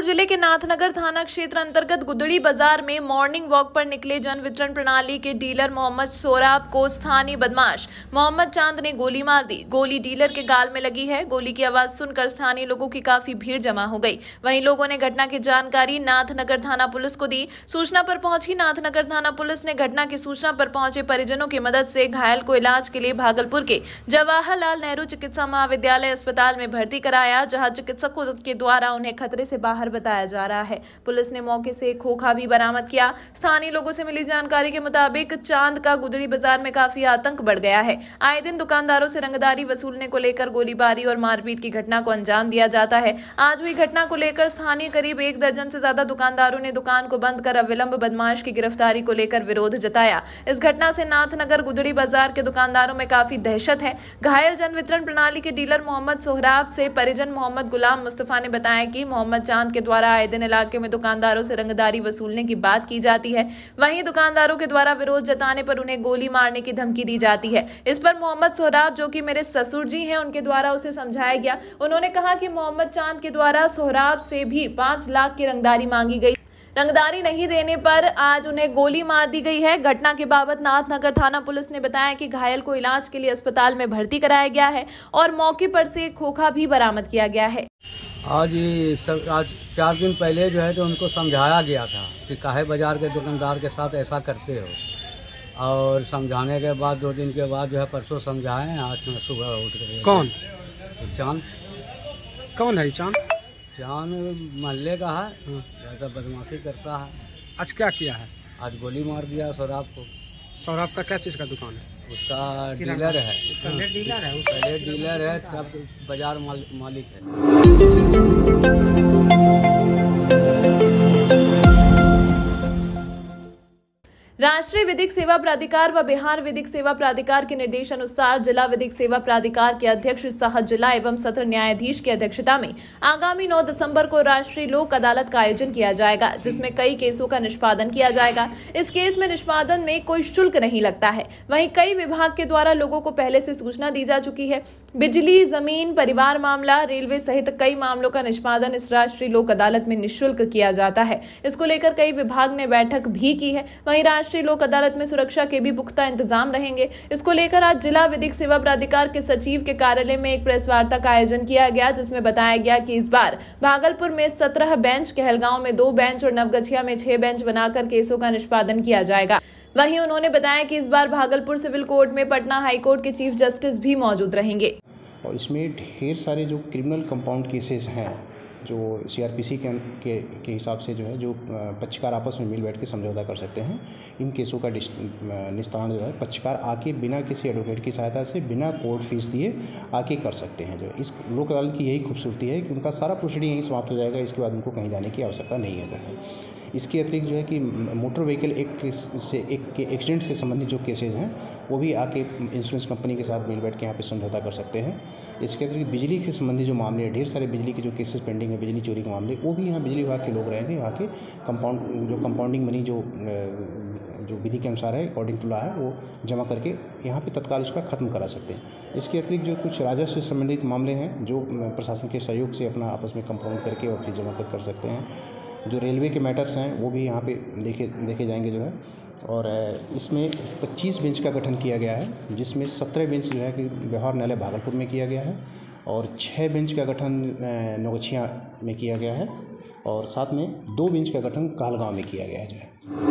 जिले के नाथनगर थाना क्षेत्र अंतर्गत गुदड़ी बाजार में मॉर्निंग वॉक पर निकले जन वितरण प्रणाली के डीलर मोहम्मद सोहराब को स्थानीय बदमाश मोहम्मद चांद ने गोली मार दी। गोली डीलर के गाल में लगी है। गोली की आवाज सुनकर स्थानीय लोगों की काफी भीड़ जमा हो गई। वहीं लोगों ने घटना की जानकारी नाथनगर थाना पुलिस को दी। सूचना पर पहुंची नाथनगर थाना पुलिस ने घटना की सूचना पर पहुंचे परिजनों की मदद से घायल को इलाज के लिए भागलपुर के जवाहरलाल नेहरू चिकित्सा महाविद्यालय अस्पताल में भर्ती कराया, जहां चिकित्सकों के द्वारा उन्हें खतरे से बाहर बताया जा रहा है। पुलिस ने मौके से एक खोखा भी बरामद किया। स्थानीय लोगों से मिली जानकारी के मुताबिक चांद का गुदड़ी बाजार में काफी आतंक बढ़ गया है। आए दिन दुकानदारों से रंगदारी वसूलने को लेकर गोलीबारी और मारपीट की घटना को अंजाम दिया जाता है। आज हुई घटना को लेकर स्थानीय करीब 1 दर्जन से ज्यादा दुकानदारों ने दुकान को बंद कर अविलंब बदमाश की गिरफ्तारी को लेकर विरोध जताया। इस घटना से नाथनगर गुदड़ी बाजार के दुकानदारों में काफी दहशत है। घायल जन वितरण प्रणाली के डीलर मोहम्मद सोहराब से परिजन मोहम्मद गुलाम मुस्तफा ने बताया कि मोहम्मद चांद के द्वारा आए दिन इलाके में दुकानदारों से रंगदारी वसूलने की बात की जाती है। वहीं दुकानदारों के द्वारा विरोध जताने पर उन्हें गोली मारने की धमकी दी जाती है। इस पर मोहम्मद सोहराब, जो कि मेरे ससुर जी हैं, उनके द्वारा उसे समझाया गया। उन्होंने कहा कि मोहम्मद चांद के द्वारा सोहराब से भी 5 लाख की रंगदारी मांगी गई। रंगदारी नहीं देने पर आज उन्हें गोली मार दी गई है। घटना के बाबत नाथनगर थाना पुलिस ने बताया कि घायल को इलाज के लिए अस्पताल में भर्ती कराया गया है और मौके पर से खोखा भी बरामद किया गया है। आज 4 दिन पहले जो है तो उनको समझाया गया था कि काहे बाजार के दुकानदार के साथ ऐसा करते हो, और समझाने के बाद 2 दिन के बाद जो है परसों समझाएं। आज मैं सुबह उठ कर कौन चांद कौन है चांद? चांद मोहल्ले का है, ज़्यादा बदमाशी करता है। आज क्या किया है? आज गोली मार दिया सौराब को। सौराब का क्या चीज़ का दुकान है? उसका डीलर है, पहले डीलर है, तब बाजार मालिक है। राष्ट्रीय विधिक सेवा प्राधिकार व बिहार विधिक सेवा प्राधिकार के निर्देशानुसार जिला विधिक सेवा प्राधिकार के अध्यक्ष सह जिला एवं सत्र न्यायाधीश की अध्यक्षता में आगामी 9 दिसंबर को राष्ट्रीय लोक अदालत का आयोजन किया जाएगा, जिसमें कई केसों का निष्पादन किया जाएगा। इस केस में निष्पादन में कोई शुल्क नहीं लगता है। वहीं कई विभाग के द्वारा लोगों को पहले से सूचना दी जा चुकी है। बिजली, जमीन, परिवार मामला, रेलवे सहित कई मामलों का निष्पादन इस राष्ट्रीय लोक अदालत में निःशुल्क किया जाता है। इसको लेकर कई विभाग ने बैठक भी की है। वहीं राष्ट्रीय लोक अदालत में सुरक्षा के भी पुख्ता इंतजाम रहेंगे। इसको लेकर आज जिला विधिक सेवा प्राधिकार के सचिव के कार्यालय में एक प्रेस वार्ता का आयोजन किया गया, जिसमें बताया गया कि इस बार भागलपुर में 17 बेंच, कहलगांव में 2 बेंच और नवगछिया में 6 बेंच बनाकर केसों का निष्पादन किया जाएगा। वहीं उन्होंने बताया कि इस बार भागलपुर सिविल कोर्ट में पटना हाईकोर्ट के चीफ जस्टिस भी मौजूद रहेंगे। और इसमें ढेर सारे जो क्रिमिनल कंपाउंड केसेस हैं, जो सीआरपीसी के हिसाब से जो है, जो पक्षकार आपस में मिल बैठ के समझौता कर सकते हैं, इन केसों का निस्तारण जो है पक्षकार आके बिना किसी एडवोकेट की सहायता से, बिना कोर्ट फीस दिए आके कर सकते हैं। जो इस लोक अदालत की यही खूबसूरती है कि उनका सारा प्रोसीडिंग यहीं समाप्त हो जाएगा। इसके बाद उनको कहीं जाने की आवश्यकता नहीं है। जो है इसके अतिरिक्त जो है कि मोटर व्हीकल एक्ट से एक्सीडेंट से संबंधित जो केसेज हैं, वो भी आके इंश्योरेंस कंपनी के साथ मिल बैठ के यहाँ पे समझौता कर सकते हैं। इसके अतिरिक्त बिजली से संबंधित जो मामले हैं, ढेर सारे बिजली के जो केसेस पेंडिंग है, बिजली चोरी के मामले, वो भी यहाँ बिजली विभाग के लोग रहेंगे। यहाँ के कंपाउंडिंग मनी जो विधि के अनुसार है, अकॉर्डिंग टू लॉ है, वो जमा करके यहाँ पे तत्काल उसका खत्म करा सकते हैं। इसके अतिरिक्त जो कुछ राजस्व से संबंधित मामले हैं, जो प्रशासन के सहयोग से अपना आपस में कंपाउंड करके और फिर जमा कर सकते हैं। जो रेलवे के मैटर्स हैं, वो भी यहाँ पे देखे जाएंगे जो है। और इसमें 25 बेंच का गठन किया गया है, जिसमें 17 बेंच जो है कि व्यवहार न्यायालय भागलपुर में किया गया है और 6 बेंच का गठन नवगछिया में किया गया है और साथ में 2 बेंच का गठन कहलगांव में किया गया है। जो है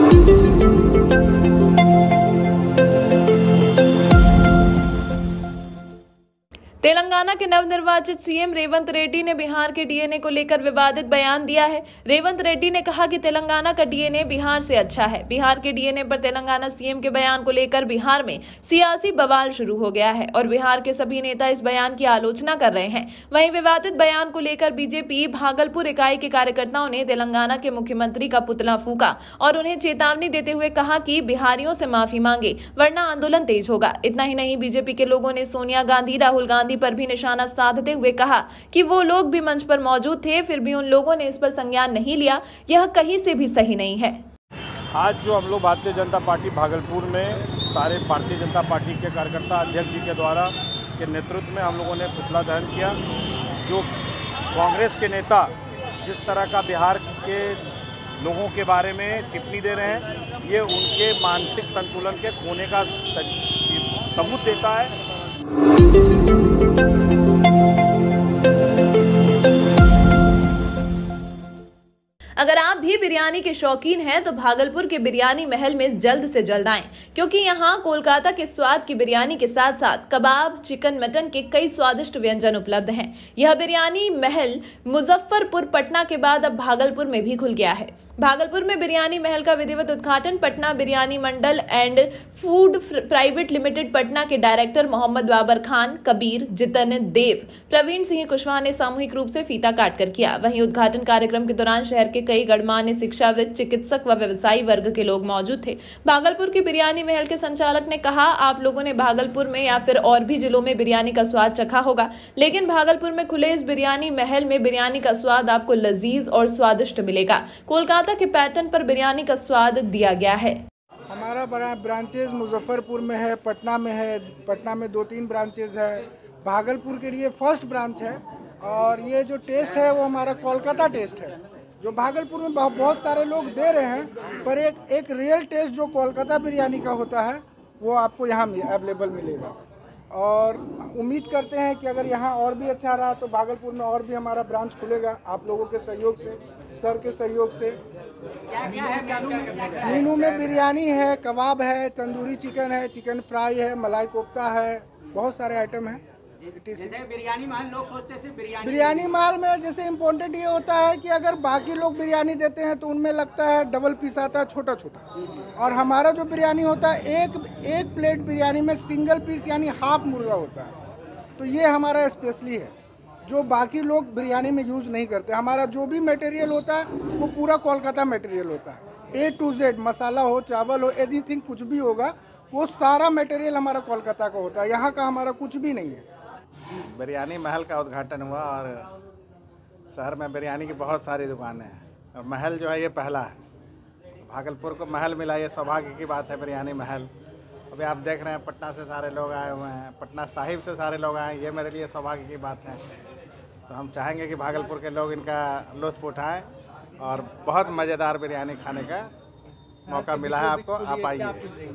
तेलंगाना के नवनिर्वाचित सीएम रेवंत रेड्डी ने बिहार के डीएनए को लेकर विवादित बयान दिया है। रेवंत रेड्डी ने कहा कि तेलंगाना का डीएनए बिहार से अच्छा है। बिहार के डीएनए पर तेलंगाना सीएम के बयान को लेकर बिहार में सियासी बवाल शुरू हो गया है और बिहार के सभी नेता इस बयान की आलोचना कर रहे हैं। वहीं विवादित बयान को लेकर बीजेपी भागलपुर इकाई के कार्यकर्ताओं ने तेलंगाना के मुख्यमंत्री का पुतला फूंका और उन्हें चेतावनी देते हुए कहा कि बिहारियों से माफी मांगे, वरना आंदोलन तेज होगा। इतना ही नहीं, बीजेपी के लोगों ने सोनिया गांधी, राहुल गांधी पर भी निशाना साधते हुए कहा कि वो लोग भी मंच पर मौजूद थे, फिर भी उन लोगों ने इस पर संज्ञान नहीं लिया। यह कहीं से भी सही नहीं है। आज जो हम लोग भारतीय जनता पार्टी भागलपुर में सारे भारतीय जनता पार्टी के कार्यकर्ता अध्यक्ष जी के द्वारा के नेतृत्व में हम लोगों ने पुतला दहन किया। जो कांग्रेस के नेता जिस तरह का बिहार के लोगों के बारे में टिप्पणी दे रहे हैं, ये उनके मानसिक संतुलन के खोने का सबूत देता है। अगर आप भी बिरयानी के शौकीन हैं तो भागलपुर के बिरयानी महल में जल्द से जल्द आएं, क्योंकि यहाँ कोलकाता के स्वाद की बिरयानी के साथ साथ कबाब, चिकन, मटन के कई स्वादिष्ट व्यंजन उपलब्ध हैं। यह बिरयानी महल मुजफ्फरपुर, पटना के बाद अब भागलपुर में भी खुल गया है। भागलपुर में बिरयानी महल का विधिवत उद्घाटन Patna biryani Mandal and food private limited Patna के डायरेक्टर मोहम्मद बाबर खान, कबीर, जितन देव, प्रवीण सिंह कुशवाहा ने सामूहिक रूप से फीता काटकर किया। वहीं उद्घाटन कार्यक्रम के दौरान शहर के कई गणमान्य शिक्षाविद, चिकित्सक व व्यवसायी वर्ग के लोग मौजूद थे। भागलपुर के बिरयानी महल के संचालक ने कहा, आप लोगों ने भागलपुर में या फिर और भी जिलों में बिरयानी का स्वाद चखा होगा, लेकिन भागलपुर में खुले इस बिरयानी महल में बिरयानी का स्वाद आपको लजीज और स्वादिष्ट मिलेगा। कोलकाता के पैटर्न पर बिरयानी का स्वाद दिया गया है। हमारा बड़ा ब्रांचेज मुजफ्फरपुर में है, पटना में है, पटना में 2-3 ब्रांचेज है, भागलपुर के लिए फर्स्ट ब्रांच है। और ये जो टेस्ट है वो हमारा कोलकाता टेस्ट है, जो भागलपुर में बहुत सारे लोग दे रहे हैं, पर एक रियल टेस्ट जो कोलकाता बिरयानी का होता है वो आपको यहाँ अवेलेबल मिलेगा। और उम्मीद करते हैं कि अगर यहाँ और भी अच्छा रहा तो भागलपुर में और भी हमारा ब्रांच खुलेगा, आप लोगों के सहयोग से, सर के सहयोग से। मेनू में बिरयानी है, कबाब है, तंदूरी चिकन है, चिकन फ्राई है, मलाई कोफ्ता है, बहुत सारे आइटम हैं। बिरयानी महल लोग सोचते हैं बिरयानी महल में जैसे इम्पोर्टेंट ये होता है कि अगर बाकी लोग बिरयानी देते हैं तो उनमें लगता है डबल पीस आता है, छोटा छोटा, और हमारा जो बिरयानी होता है एक प्लेट बिरयानी में सिंगल पीस यानी हाफ मुर्गा होता है। तो ये हमारा स्पेशली है जो बाकी लोग बिरयानी में यूज़ नहीं करते। हमारा जो भी मटेरियल होता है वो पूरा कोलकाता मटेरियल होता है, A to Z, मसाला हो, चावल हो, एनीथिंग कुछ भी होगा वो सारा मटेरियल हमारा कोलकाता का होता है, यहाँ का हमारा कुछ भी नहीं है। बिरयानी महल का उद्घाटन हुआ और शहर में बिरयानी की बहुत सारी दुकानें हैं, और महल जो है ये पहला है। भागलपुर को महल मिला, ये सौभाग्य की बात है। बिरयानी महल अभी आप देख रहे हैं, पटना से सारे लोग आए हुए हैं, पटना साहिब से सारे लोग आए हैं, ये मेरे लिए सौभाग्य की बात है। तो हम चाहेंगे कि भागलपुर के लोग इनका लुत्फ़ उठाएं और बहुत मज़ेदार बिरयानी खाने का मौका मिला है आपको, आप आइए।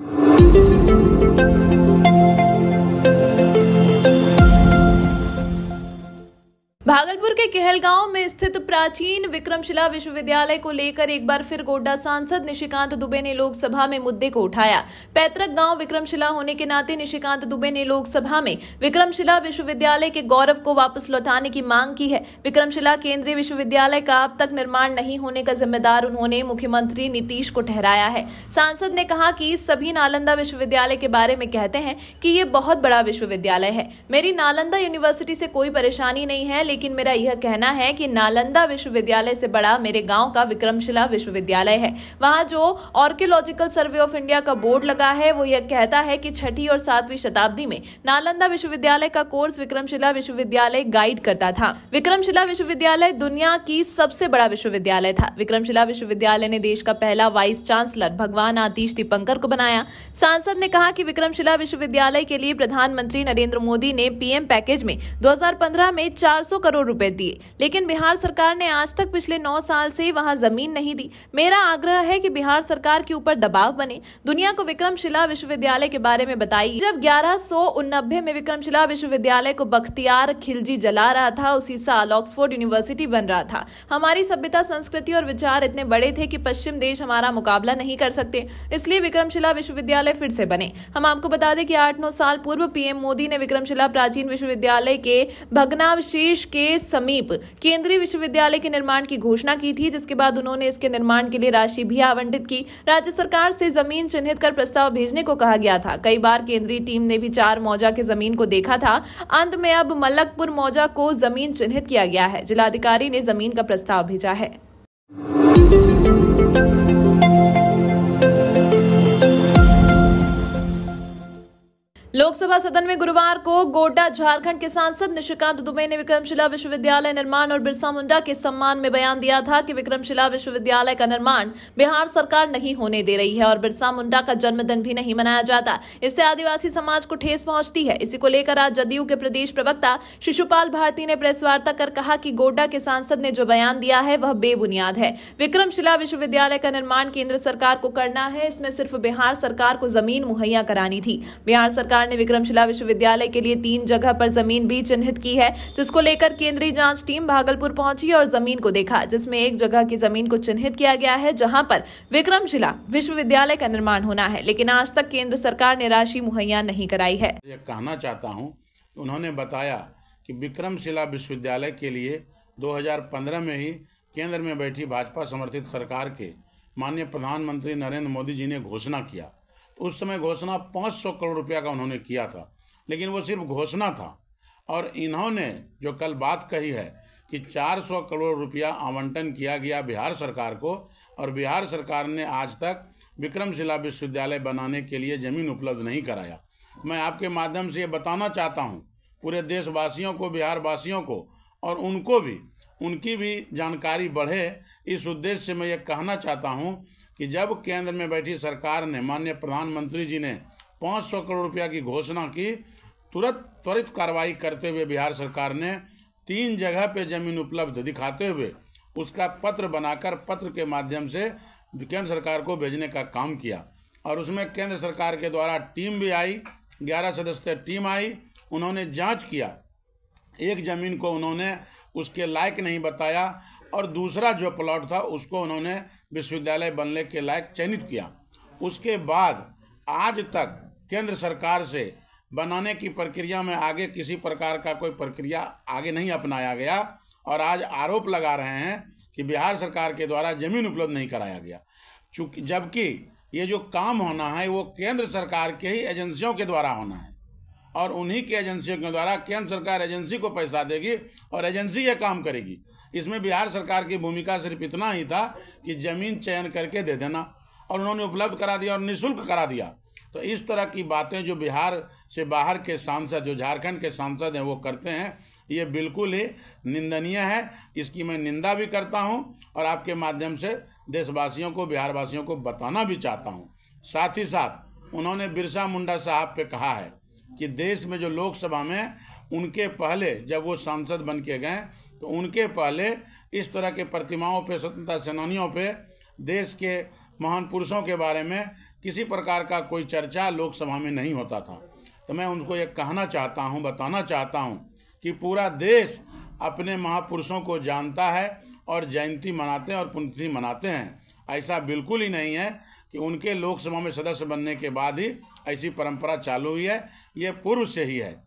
भागलपुर के कहलगांव में स्थित प्राचीन विक्रमशिला विश्वविद्यालय को लेकर एक बार फिर गोड्डा सांसद निशिकांत दुबे ने लोकसभा में मुद्दे को उठाया। पैतृक गांव विक्रमशिला होने के नाते निशिकांत दुबे ने लोकसभा में विक्रमशिला विश्वविद्यालय के गौरव को वापस लौटाने की मांग की है। विक्रमशिला केंद्रीय विश्वविद्यालय का अब तक निर्माण नहीं होने का जिम्मेदार उन्होंने मुख्यमंत्री नीतीश को ठहराया है। सांसद ने कहा कि सभी नालंदा विश्वविद्यालय के बारे में कहते हैं कि ये बहुत बड़ा विश्वविद्यालय है। मेरी नालंदा यूनिवर्सिटी से कोई परेशानी नहीं है, लेकिन मेरा यह कहना है कि नालंदा विश्वविद्यालय से बड़ा मेरे गांव का विक्रमशिला विश्वविद्यालय है। वहां जो आर्कियोलॉजिकल सर्वे ऑफ इंडिया का बोर्ड लगा है वो यह कहता है कि 6वीं और 7वीं शताब्दी में नालंदा विश्वविद्यालय का कोर्स विक्रमशिला विश्वविद्यालय गाइड करता था। विक्रमशिला विश्वविद्यालय दुनिया की सबसे बड़ा विश्वविद्यालय था। विक्रमशिला विश्वविद्यालय ने देश का पहला वाइस चांसलर भगवान आतिश दीपंकर को बनाया। सांसद ने कहा कि विक्रमशिला विश्वविद्यालय के लिए प्रधानमंत्री नरेंद्र मोदी ने पीएम पैकेज में 2015 में 400 करोड़ रुपए दिए, लेकिन बिहार सरकार ने आज तक पिछले 9 साल से वहां जमीन नहीं दी। मेरा आग्रह है कि बिहार सरकार के ऊपर दबाव बने, दुनिया को विक्रमशिला विश्वविद्यालय के बारे में बताइए। जब 1189 में विक्रमशिला विश्वविद्यालय को बख्तियार खिलजी जला रहा था, उसी साल ऑक्सफोर्ड यूनिवर्सिटी बन रहा था। हमारी सभ्यता, संस्कृति और विचार इतने बड़े थे कि पश्चिम देश हमारा मुकाबला नहीं कर सकते, इसलिए विक्रमशिला विश्वविद्यालय फिर से बने। हम आपको बता दें कि 8-9 साल पूर्व पीएम मोदी ने विक्रमशिला प्राचीन विश्वविद्यालय के भग्नावशेष के समीप केंद्रीय विश्वविद्यालय के निर्माण की घोषणा की थी, जिसके बाद उन्होंने इसके निर्माण के लिए राशि भी आवंटित की। राज्य सरकार से जमीन चिन्हित कर प्रस्ताव भेजने को कहा गया था। कई बार केंद्रीय टीम ने भी 4 मौजा की जमीन को देखा था। अंत में अब मलकपुर मौजा को जमीन चिन्हित किया गया है। जिलाधिकारी ने जमीन का प्रस्ताव भेजा है। लोकसभा सदन में गुरुवार को गोड्डा झारखंड के सांसद निशिकांत दुबे ने विक्रमशिला विश्वविद्यालय निर्माण और बिरसा मुंडा के सम्मान में बयान दिया था कि विक्रमशिला विश्वविद्यालय का निर्माण बिहार सरकार नहीं होने दे रही है और बिरसा मुंडा का जन्मदिन भी नहीं मनाया जाता। इससे आदिवासी समाज को ठेस पहुंचती है। इसी को लेकर आज जदयू के प्रदेश प्रवक्ता शिशुपाल भारती ने प्रेस वार्ता कर कहा कि गोड्डा के सांसद ने जो बयान दिया है वह बेबुनियाद है। विक्रमशिला विश्वविद्यालय का निर्माण केंद्र सरकार को करना है, इसमें सिर्फ बिहार सरकार को जमीन मुहैया करानी थी। बिहार सरकार ने विक्रमशिला विश्वविद्यालय के लिए 3 जगह पर जमीन भी चिन्हित की है, जिसको लेकर केंद्रीय जांच टीम भागलपुर पहुंची और जमीन को देखा, जिसमें एक जगह की जमीन को चिन्हित किया गया है जहां पर विक्रमशिला विश्वविद्यालय का निर्माण होना है, लेकिन आज तक केंद्र सरकार ने राशि मुहैया नहीं कराई है। ये कहना चाहता हूं, उन्होंने बताया कि विक्रमशिला विश्वविद्यालय के लिए 2015 में ही केंद्र में बैठी भाजपा समर्थित सरकार के माननीय प्रधानमंत्री नरेंद्र मोदी जी ने घोषणा किया। उस समय घोषणा 500 करोड़ रुपया का उन्होंने किया था, लेकिन वो सिर्फ घोषणा था। और इन्होंने जो कल बात कही है कि 400 करोड़ रुपया आवंटन किया गया बिहार सरकार को और बिहार सरकार ने आज तक विक्रमशिला विश्वविद्यालय बनाने के लिए ज़मीन उपलब्ध नहीं कराया। मैं आपके माध्यम से ये बताना चाहता हूँ पूरे देशवासियों को, बिहार वासियों को, और उनको भी, उनकी भी जानकारी बढ़े, इस उद्देश्य से मैं ये कहना चाहता हूँ कि जब केंद्र में बैठी सरकार ने, माननीय प्रधानमंत्री जी ने 500 करोड़ रुपया की घोषणा की, त्वरित कार्रवाई करते हुए बिहार सरकार ने 3 जगह पे जमीन उपलब्ध दिखाते हुए उसका पत्र बनाकर पत्र के माध्यम से केंद्र सरकार को भेजने का काम किया। और उसमें केंद्र सरकार के द्वारा टीम भी आई, 11 सदस्यीय टीम आई, उन्होंने जाँच किया। एक ज़मीन को उन्होंने उसके लायक नहीं बताया और दूसरा जो प्लॉट था उसको उन्होंने विश्वविद्यालय बनने के लायक चयनित किया। उसके बाद आज तक केंद्र सरकार से बनाने की प्रक्रिया में आगे किसी प्रकार का कोई प्रक्रिया आगे नहीं अपनाया गया और आज आरोप लगा रहे हैं कि बिहार सरकार के द्वारा जमीन उपलब्ध नहीं कराया गया, चूँकि जबकि ये जो काम होना है वो केंद्र सरकार के ही एजेंसियों के द्वारा होना है और उन्हीं के एजेंसियों के द्वारा केंद्र सरकार एजेंसी को पैसा देगी और एजेंसी ये काम करेगी। इसमें बिहार सरकार की भूमिका सिर्फ इतना ही था कि ज़मीन चयन करके दे देना और उन्होंने उपलब्ध करा दिया और निःशुल्क करा दिया। तो इस तरह की बातें जो बिहार से बाहर के सांसद, जो झारखंड के सांसद हैं, वो करते हैं, ये बिल्कुल ही निंदनीय है। इसकी मैं निंदा भी करता हूँ और आपके माध्यम से देशवासियों को, बिहारवासियों को बताना भी चाहता हूँ। साथ ही साथ उन्होंने बिरसा मुंडा साहब पे कहा है कि देश में जो लोकसभा में उनके पहले जब वो सांसद बन के गए तो उनके पहले इस तरह के प्रतिमाओं पे, स्वतंत्रता सेनानियों पे, देश के महान पुरुषों के बारे में किसी प्रकार का कोई चर्चा लोकसभा में नहीं होता था। तो मैं उनको ये कहना चाहता हूँ, बताना चाहता हूँ कि पूरा देश अपने महापुरुषों को जानता है और जयंती मनाते हैं और पुण्यतिथि मनाते हैं। ऐसा बिल्कुल ही नहीं है कि उनके लोकसभा में सदस्य बनने के बाद ही ऐसी परंपरा चालू हुई है, ये पूर्व से ही है।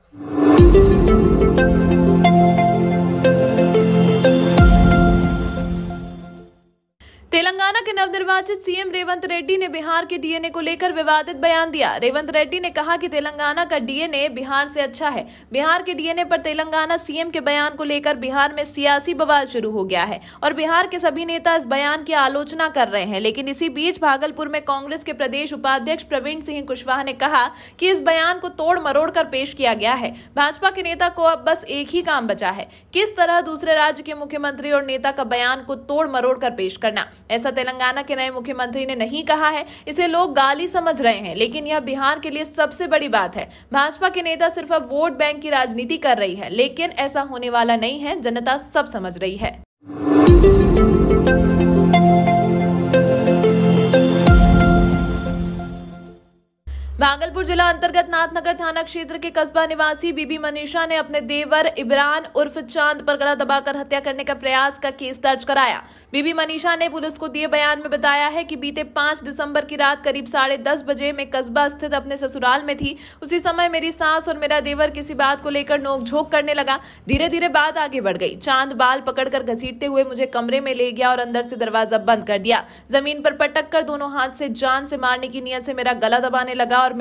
तेलंगाना के नवनिर्वाचित सीएम रेवंत रेड्डी ने बिहार के डीएनए को लेकर विवादित बयान दिया। रेवंत रेड्डी ने कहा कि तेलंगाना का डीएनए बिहार से अच्छा है। बिहार के डीएनए पर तेलंगाना सीएम के बयान को लेकर बिहार में सियासी बवाल शुरू हो गया है और बिहार के सभी नेता इस बयान की आलोचना कर रहे हैं। लेकिन इसी बीच भागलपुर में कांग्रेस के प्रदेश उपाध्यक्ष प्रवीण सिंह कुशवाहा ने कहा कि इस बयान को तोड़ मरोड़ कर पेश किया गया है। भाजपा के नेता को अब बस एक ही काम बचा है, किस तरह दूसरे राज्य के मुख्यमंत्री और नेता का बयान को तोड़ मरोड़ कर पेश करना। ऐसा तेलंगाना के नए मुख्यमंत्री ने नहीं कहा है, इसे लोग गाली समझ रहे हैं, लेकिन यह बिहार के लिए सबसे बड़ी बात है। भाजपा के नेता सिर्फ अब वोट बैंक की राजनीति कर रही है, लेकिन ऐसा होने वाला नहीं है, जनता सब समझ रही है। भागलपुर जिला अंतर्गत नाथनगर थाना क्षेत्र के कस्बा निवासी बीबी मनीषा ने अपने देवर इमरान उर्फ चांद पर गला दबाकर हत्या करने का प्रयास का केस दर्ज कराया। बीबी मनीषा ने पुलिस को दिए बयान में बताया है कि बीते 5 दिसंबर की रात करीब 10:30 बजे मैं कस्बा स्थित अपने ससुराल में थी। उसी समय मेरी सास और मेरा देवर किसी बात को लेकर नोकझोंक करने लगा। धीरे धीरे बात आगे बढ़ गई। चांद बाल पकड़कर घसीटते हुए मुझे कमरे में ले गया और अंदर से दरवाजा बंद कर दिया। जमीन पर पटक कर दोनों हाथ से जान से मारने की नियत से मेरा गला दबाने लगा और मैं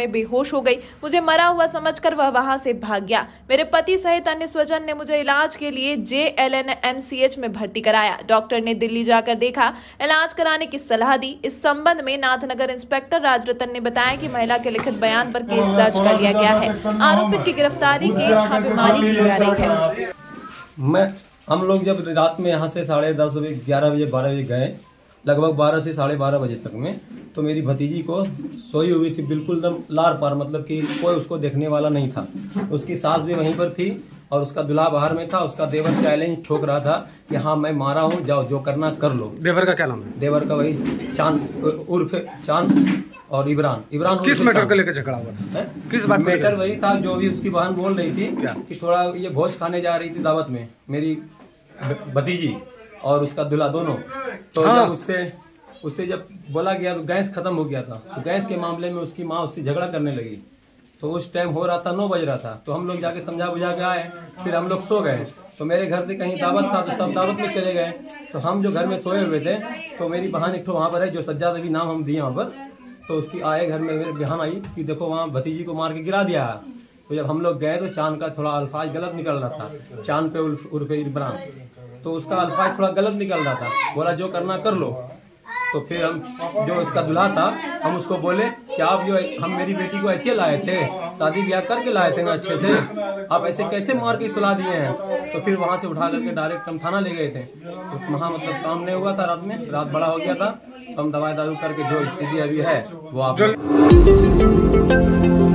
मैं बेहोश हो गई। मुझे मरा हुआ समझकर वह वहां से भाग गया। मेरे पति सहित अन्य स्वजन ने मुझे इलाज के लिए JLNMCH में भर्ती कराया। डॉक्टर ने दिल्ली जाकर देखा, इलाज कराने की सलाह दी। इस संबंध में नाथनगर इंस्पेक्टर राजरतन ने बताया कि महिला के लिखित बयान पर केस दर्ज कर लिया गया है। आरोपित की गिरफ्तारी की छापेमारी की जा रही है। हम लोग जब रात में यहाँ से 10:30 बजे 11 बजे 12 बजे गए, लगभग 12 से 12:30 बजे तक में, तो मेरी भतीजी को सोई हुई थी बिल्कुल एकदम लार पार, मतलब कि कोई उसको देखने वाला नहीं था। उसकी सास भी वहीं पर थी और उसका दूल्हा बाहर में था। उसका देवर चैलेंज ठोक रहा था कि हाँ मैं मारा हूँ, जाओ जो करना कर लो। देवर का क्या नाम है? देवर का वही चांद उर्फ चांद और इमरान। किस मैटर को लेकर झगड़ा हुआ था? किस बात? मैटर वही था जो भी उसकी बहन बोल रही थी कि थोड़ा ये भोज खाने जा रही थी दावत में, मेरी भतीजी और उसका दूल्हा दोनों। तो जब उससे जब बोला गया तो गैस खत्म हो गया था, तो गैस के मामले में उसकी माँ उससे झगड़ा करने लगी। तो उस टाइम हो रहा था 9 बज रहा था, तो हम लोग जाके समझा बुझा के आए। फिर हम लोग सो गए। तो मेरे घर से कहीं दावत था तो सब दावत में चले गए। तो हम जो घर में सोए हुए थे, तो मेरी बहन एक वहाँ पर है जो सज्जाद अभी नाम हम दिए वहाँ पर, तो उसकी आए घर में मेरे बहन आई कि देखो वहाँ भतीजी को मार के गिरा दिया है। तो जब हम लोग गए तो चांद का थोड़ा अल्फाज गलत निकल रहा था, चांद पे उर्फ इमरान, तो उसका अल्फाज थोड़ा गलत निकल रहा था। बोला जो करना कर लो। तो फिर हम जो उसका दूल्हा था, हम उसको बोले कि आप जो हम मेरी बेटी को ऐसे लाए थे, शादी ब्याह करके लाए थे ना अच्छे से, आप ऐसे कैसे मार के सुला दिए हैं। तो फिर वहाँ से उठा करके डायरेक्ट हम थाना ले गए थे। तो वहाँ मतलब काम नहीं हुआ था, रात बड़ा हो गया था। हम दवाई दारू करके जो स्थिति अभी है वो आप